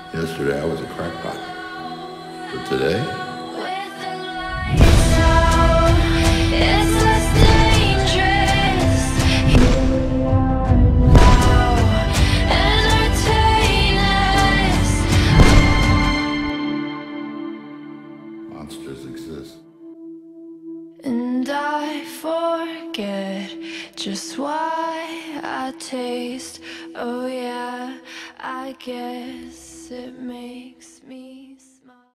Yesterday I was a crackpot. But today, With the lights out, it's less dangerous. Here we are now, entertain us. monsters exist. And I forget just why I taste. Oh yeah, I guess it makes me